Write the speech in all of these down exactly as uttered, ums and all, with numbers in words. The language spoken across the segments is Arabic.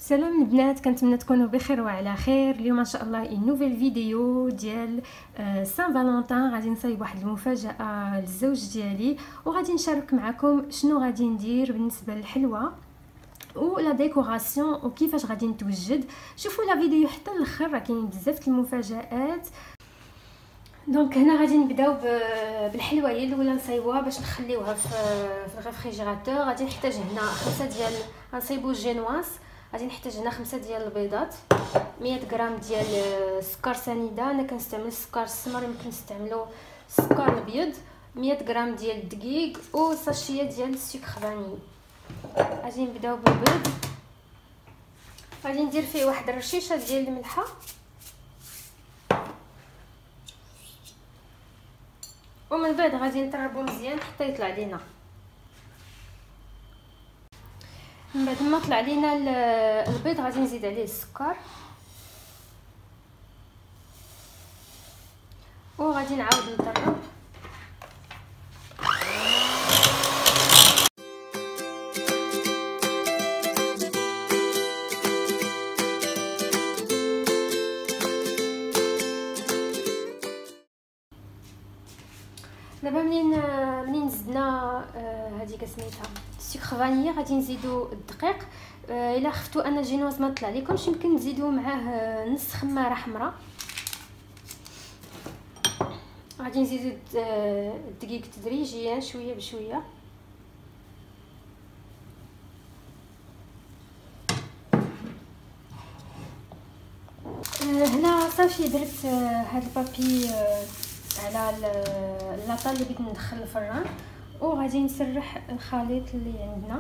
سلام البنات، كنتمنى تكونوا بخير وعلى خير. اليوم ان شاء الله ان نوفيل فيديو ديال سان فالونتان. غادي نصايب واحد المفاجاه للزوج ديالي، وغادي نشارك معكم شنو غادي ندير بالنسبه للحلوى ولا ديكوراسيون وكيفاش غادي نتوجد. شوفوا لا فيديو حتى الاخر، راه كاين بزاف المفاجات. دونك هنا غادي نبداو بالحلويه الاولى نصايبوها باش نخليوها في في الريفريجيراتور. غادي نحتاج هنا خمسة ديال غنصايبو الجينواس. غادي نحتاج هنا خمسة ديال البيضات، مية غرام ديال السكر سنيده. انا كنستعمل السكر السمر، يمكن نستعملوا السكر الابيض. مية غرام ديال الدقيق وساشيه ديال السكر فاني. غادي نبداو بالبيض. غادي ندير فيه واحد الرشيشه ديال الملحه، ومن بعد غادي نطربو مزيان حتى يطلع لينا. من بعد ما طلع لينا البيض غادي نزيد عليه السكر، وغادي نعاود نطرب. دابا منين منين زدنا هذيك سميتها السكر فانيليا، غادي نزيدو الدقيق. الا خفتوا ان الجينواز ما طلع لكمش، يمكن تزيدوا معاه نص خماره حمراء. غادي نزيدو الدقيق تدريجيا شويه بشويه. هنا صافي درت هاد البابي على اللاطه اللي بغيت ندخل الفران، وغادي نسرح الخليط اللي عندنا.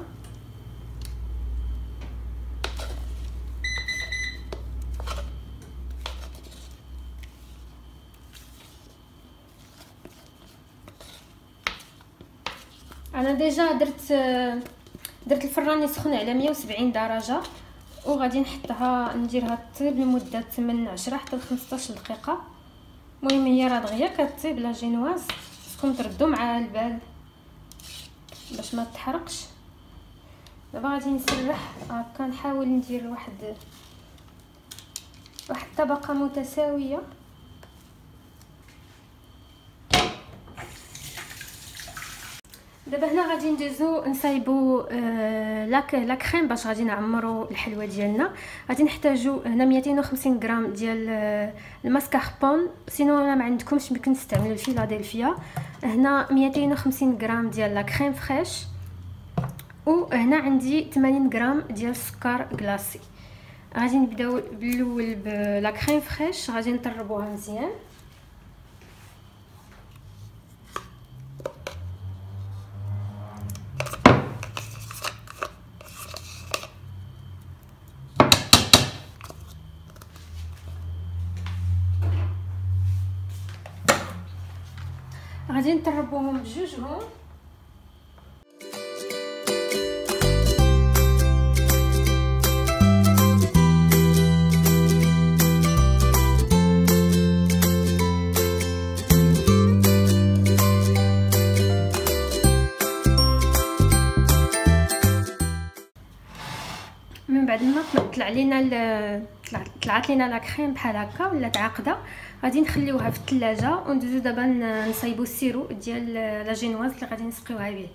انا ديجا درت درت الفران يسخن على مية وسبعين درجه، وغادي نحطها نديرها تطيب لمده من عشرة حتى خمسطاش دقيقه. المهم هي راه دغيا كطيب لا جينواز، خصكم تردوا معها البال باش ما تحرقش. دابا غادي نسرح هكا، نحاول ندير واحد واحد الطبقه متساويه. دابا هنا غادي ندوزو نصايبو آه لاك لا كريم باش غادي نعمرو الحلوى ديالنا. غادي نحتاجو هنا مئتين وخمسين غرام ديال آه الماسكاربون، سينو الا ما عندكمش يمكن تستعملوا الفيلادلفيا. هنا مئتين وخمسين غرام ديال لا كريم فريش، وهنا عندي ثمانين غرام ديال السكر كلاصي. غادي نبداو بالاول بلا كريم فريش. غادي نطربوها مزيان. غادي نطربوهم بجوجهم. من بعد ما طلع لينا طلعت لينا لا كريم بحال هكا ولا عاقده، غادي نخليوها في الثلاجه وندوزو دابا نصايبو السيرو ديال لا جينواز اللي غادي نسقيوها به.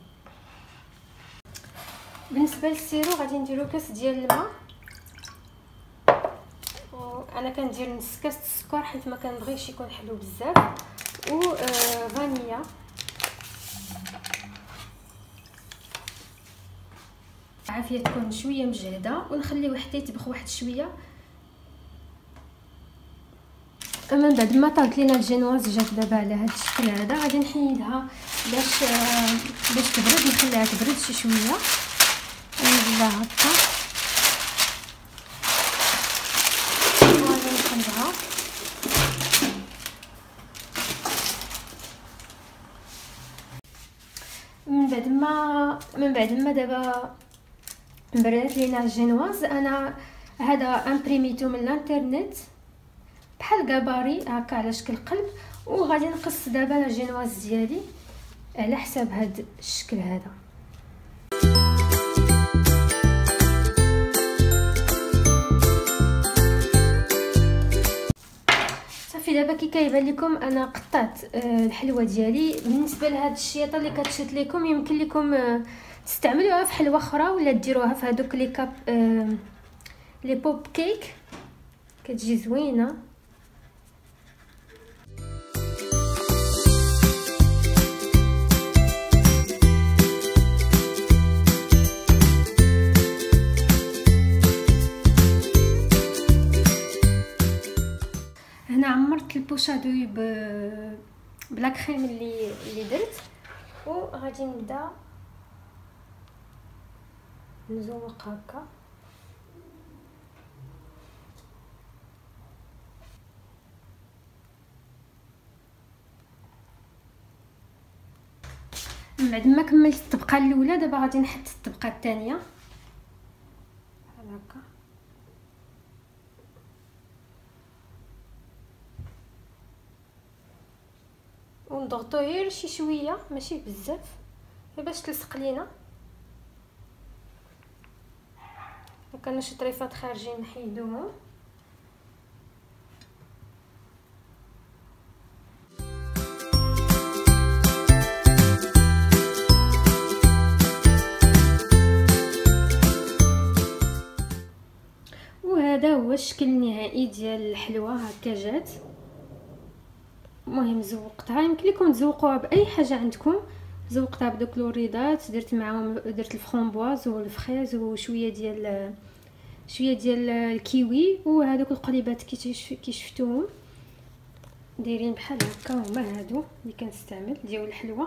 بالنسبه للسيرو غادي نديرو كاس ديال الماء، انا كندير نص كاس السكر حيت ما كنبغيش يكون حلو بزاف، و فانيليا. عافيه تكون شويه مجهده، ونخليوه حتى يطبخ واحد شويه. من بعد ما طابت لينا الجينواز جات دابا على هذا الشكل هذا، غادي نحيدها باش باش تبرد. نخليها تبرد شي شويه، نزلها هكا وغادي نقلبها. من بعد ما من بعد ما دابا بردات لينا الجينواز، انا هذا امبريميتو من الانترنت بحال كاباري هكا على شكل قلب، وغادي نقص دابا لا جينواز ديالي على حساب هذا الشكل هذا. كي كيبان لكم انا قطعت آه الحلوه ديالي. بالنسبه لهاد الشياطه اللي كتشد لكم يمكن لكم آه تستعملوها في حلوه اخرى ولا ديروها في هذوك لي كاب آه لي بوب كيك، كتجي زوينه. هنا عمرت البوشادوي ب بلا كريم اللي اللي درت، وغادي نبدا نزوق هكا. من بعد ما كملت الطبقه الاولى دابا غادي نحط الطبقه الثانيه بحال هكا. ونضغطو غير شي شويه ماشي بزاف باش تلصق لينا. هكا الشطريفات خارجين نحيدوهم. وهذا هو الشكل النهائي ديال الحلوه، هكا جات. المهم زوقتها، يمكن لكم تزوقوها باي حاجه عندكم. زوقتها بدوك لوريدات، درت معاهم درت الفرامبواز والفريز وشويه ديال شويه ديال الكيوي، وهذوك القليبات كي شفتوهم دايرين بحال هكا، هما هادو اللي كنستعمل ديال الحلوه.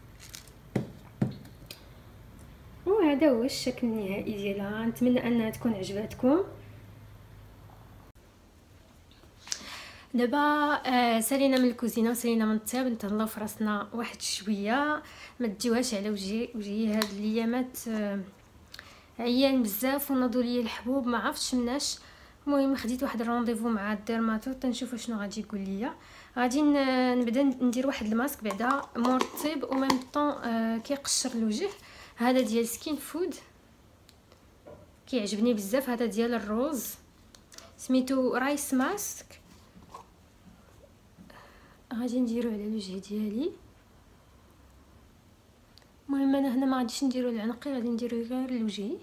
وهذا هو الشكل النهائي ديالها. نتمنى انها تكون عجباتكم. دابا آه سالينا من الكوزينه وسالينا من الطياب، نتهلاو في راسنا واحد شويه. ما تجيوهاش على وجهي وجهي هاد الايامات آه عيان بزاف وناضوا لي الحبوب، ما عرفتش مناش. المهم خديت واحد الرونديفو مع الديرماتو تنشوف شنو غادي يقول لي. غادي نبدا ندير واحد الماسك بعدا مرطب وميم طون آه كيقشر الوجه. هذا ديال سكين فود كيعجبني بزاف، هذا ديال الروز سميتو رايس ماسك. غادي نديرو على الوجه ديالي. المهم انا هنا ما غاديش نديرو لعنقي، غادي نديرو غير لوجهي.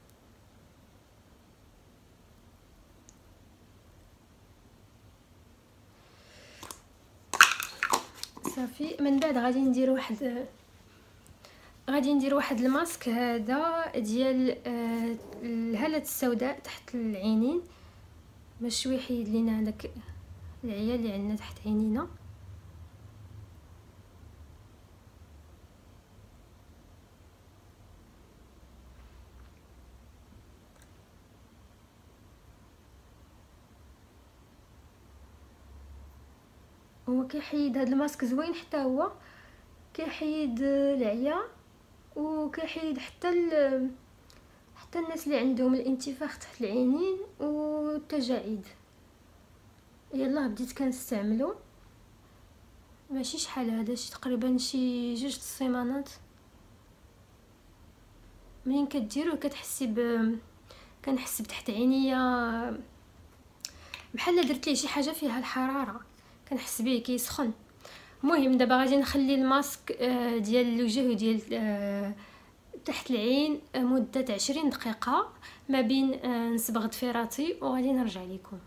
صافي. من بعد غادي ندير واحد غادي ندير واحد الماسك هذا ديال آه الهالة السوداء تحت العينين باش شويه يحيد لينا هذاك العيا اللي عندنا تحت عينينا. هو كيحيد هذا الماسك زوين، حتى هو كيحيد العيا وكيحيد حتى ال... حتى الناس اللي عندهم الانتفاخ تحت العينين والتجاعيد. يلا بديت كنستعملو ماشي شحال، هذا شي تقريبا شي جوج السيمانات. منين كديروه كتحسي ب كنحس بتحت عينيا بحال درت ليه شي حاجه فيها الحراره، كنحس به كيسخن. المهم دابا غادي نخلي الماسك ديال الوجه وديال تحت العين مده عشرين دقيقه ما بين نصبغ ضفيراتي وغادي نرجع لكم.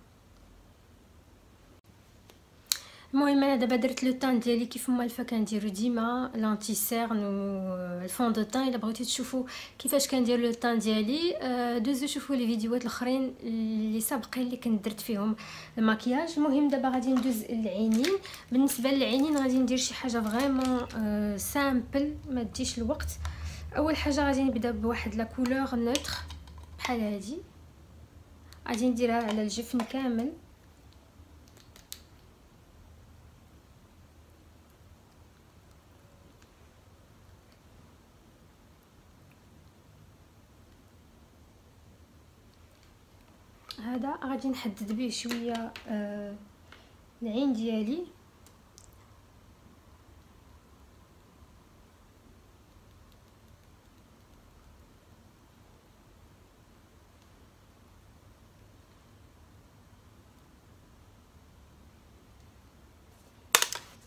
المهم انا دابا درت لو طان ديالي كيف ما الفا كنديرو ديما لانتي سيرن والفون دو طان. الا بغيتو تشوفوا كيفاش كندير لو طان ديالي دوزو شوفوا لي فيديوهات الاخرين اللي سابقين اللي كنت درت فيهم الماكياج. المهم دابا غادي ندوز للعينين. بالنسبه للعينين غادي ندير شي حاجه فريمون سامبل ما تديش الوقت. اول حاجه غادي نبدا بواحد لا كولور نوتر بحال هادي، غادي نديرها على الجفن كامل. هذا غادي نحدد به شويه آه العين ديالي.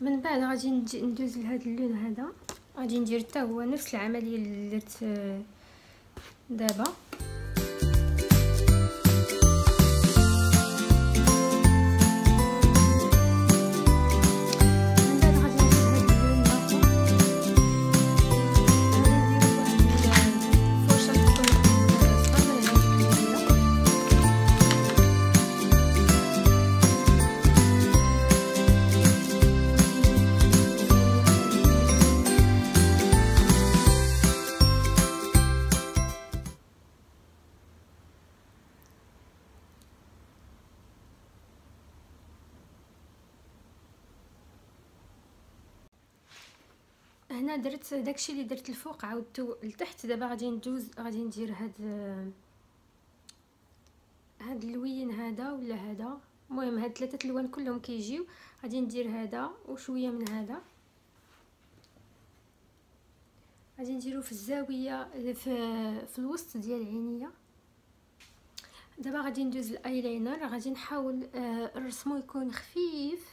من بعد غادي ندوز لهذا اللون هذا، غادي ندير حتى هو نفس العمليه اللي درت دابا. هنا درت داكشي اللي درت الفوق عاودته لتحت. دابا غادي ندوز غادي ندير هاد هاد اللوين هذا ولا هذا، المهم هاد ثلاثه الوان كلهم كيجيو. غادي ندير هذا وشويه من هذا، غادي نديرو في الزاويه في, في الوسط ديال العينيه. دابا غادي ندوز الايلاينر، غادي نحاول آه نرسمو يكون خفيف.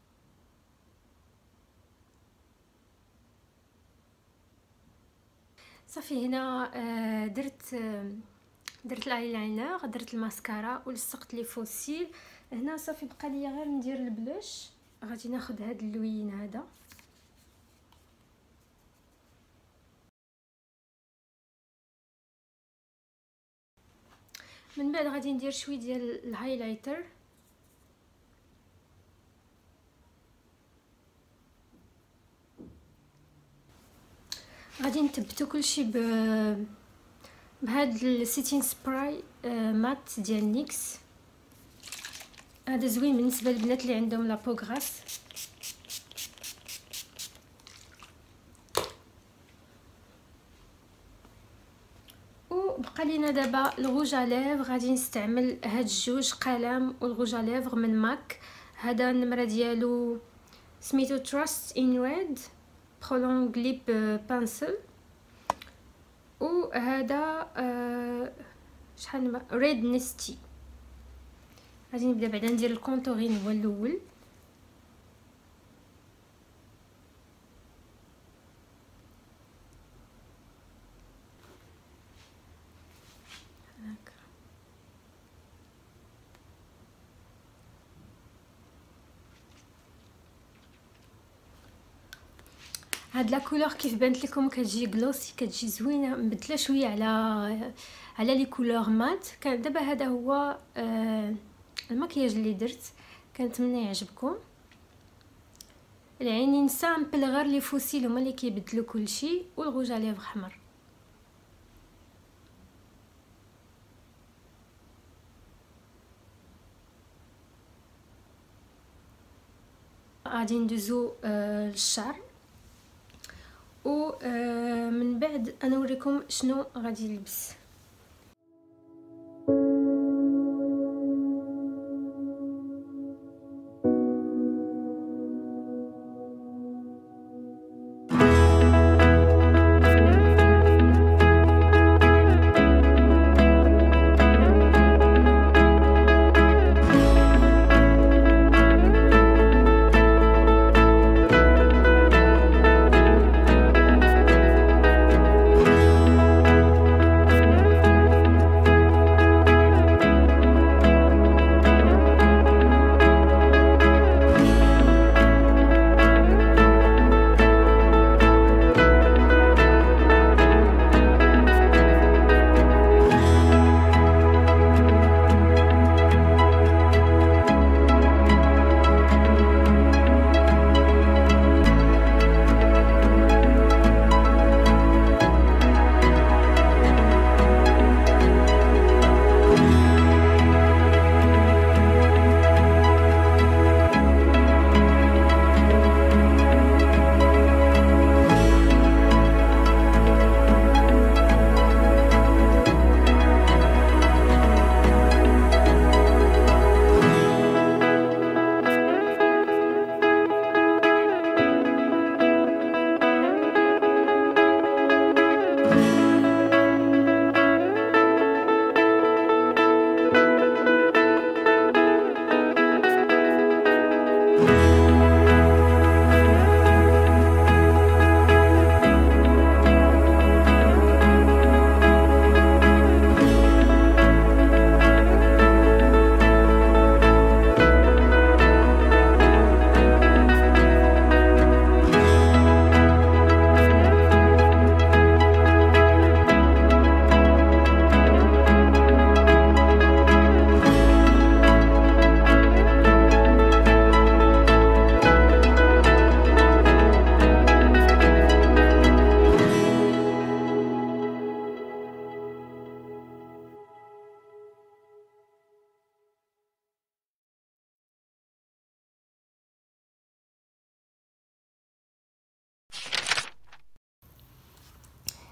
صافي هنا آه درت آه درت الايلاينر، درت الماسكارا ولصقت لي فوسيل. هنا صافي بقى لي غير ندير البلوش. غادي ناخذ هذا اللوين هذا، من بعد غادي ندير شويه ديال الهايلايتر. غادي نثبتو كلشي ب بهاد السيتين سبراي مات ديال نيكس. هذا زوين بالنسبه للبنات اللي عندهم لا بوغراس. وبقى لينا دابا الغوج ليفغ. غادي نستعمل هاد الجوج قلم والغوج ليفغ من ماك. هذا النمره ديالو سميتو تراست ان ريد برولونغ ليب بانسل، وهذا آه شحال ريد نستي. غادي نبدا بعدا ندير الكونتورين هو الاول. هكا هاد لا كولور كيف بانت لكم كتجي غلوسي، كتجي زوينه، مبدله شويه على على لي كولور مات. كان دابا هذا هو آه المكياج اللي درت، كنتمنى يعجبكم. العينين سامبل غير لي فوسيل هما اللي كيبدلوا كلشي، والغوج ليفغ احمر. غادي ندوزو آه للشعر، و آه من بعد انا نوريكم شنو غادي نلبس.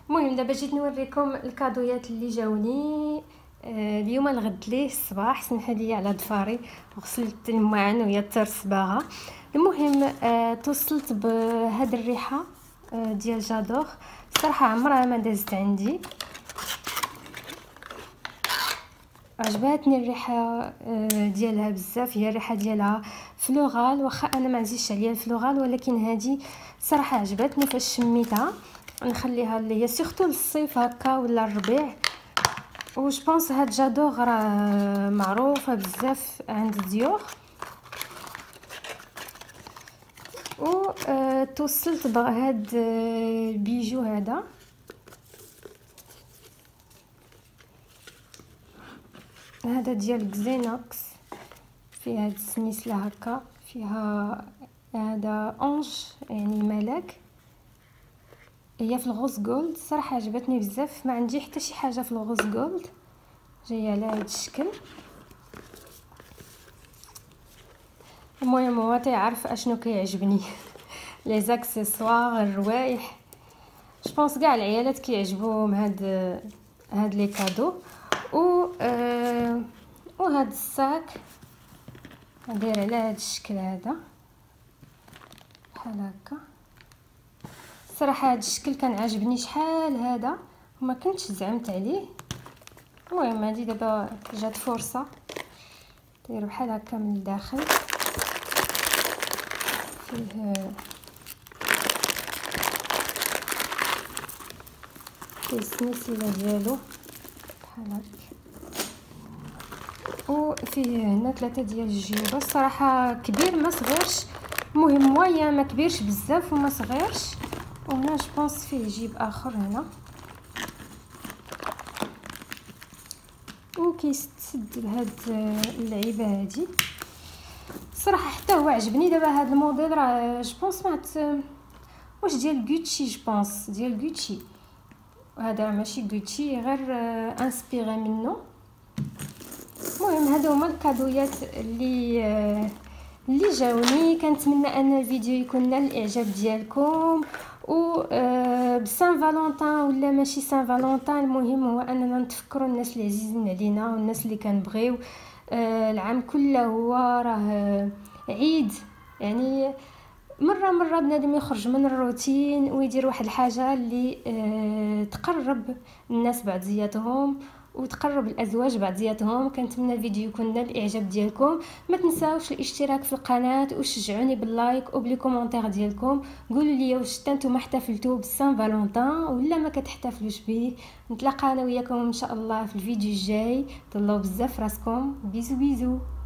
المهم دابا جيت نوريكم الكادويات اللي جاوني آه اليوم. الغد ليه الصباح سمح لي على ضفاري وغسلت الماعن وهي الصباغه. المهم آه توصلت بهاد الريحه آه ديال جادور، صراحه عمرها ما دازت عندي، عجباتني الريحه ديالها بزاف. هي الريحه ديالها فلوغال، واخا انا ما عزيزش عليا الفلوغال، ولكن هذه صراحه عجبتني فاش شميتها. نخليها اللي هي سيرتو للصيف هكا ولا الربيع. وش بونس هاد جادور راه معروفه بزاف عند الديور. و أه توصلت بهاد البيجو هذا، هذا ديال كزينوكس، فيها هاد السميسله هكا، فيها هذا اونج يعني ملاك. هي في الغوز جولد، صراحه عجبتني بزاف، ما عندي حتى شي حاجه في الغوز جولد جايه على هذا الشكل. المهم هو تيعرف اشنو كيعجبني لي زاكسيسوار، الروايح. جو بونس كاع العيالات كيعجبوهم هاد هاد لي كادو. و آه وهاد الساك داير على هاد الشكل هذا بحال هكا. صراحه هاد الشكل كان عاجبني شحال هذا وما كنتش زعمت عليه. المهم هادي دابا جات فرصه، داير بحال هكا من الداخل، فيه فيه السلسله ديالو بحال هكا، وفيه هنا ثلاثه ديال الجيوبه. الصراحه كبير ما صغيرش، المهم مويا ما كبيرش بزاف وما صغيرش. وهنا جبونس فيه جيب اخر هنا، وكيستسد بهاد اللعيبه هادي. صراحه حتى هو عجبني. دابا هاد الموديل راه جبونس مات واش ديال غوتشي، جبونس ديال غوتشي. هذا ماشي غوتشي، غير انسبيري منه. المهم هادو هما الكادويات اللي اللي جاوني. كنتمنى ان الفيديو يكون نال الاعجاب ديالكم. و بسان فالونتان ولا ماشي سان فالونتان، المهم هو اننا نتفكروا الناس اللي عزيزين علينا والناس اللي كنبغيو. العام كله هو راه عيد، يعني مره مره بنادم يخرج من الروتين ويدير واحد الحاجه اللي تقرب الناس بعضياتهم وتقرب الازواج بعضياتهم. كنتمنى الفيديو يكون نال الاعجاب ديالكم. ما تنساوش الاشتراك في القناه وشجعوني باللايك وبلي كومونتير ديالكم. قولوا لي واش نتوما احتفلتوا بالسان فالونتان ولا ما كتحتفلوش به. نتلاقى انا وياكم ان شاء الله في الفيديو الجاي. تهلاو بزاف راسكم. بيزو بيزو.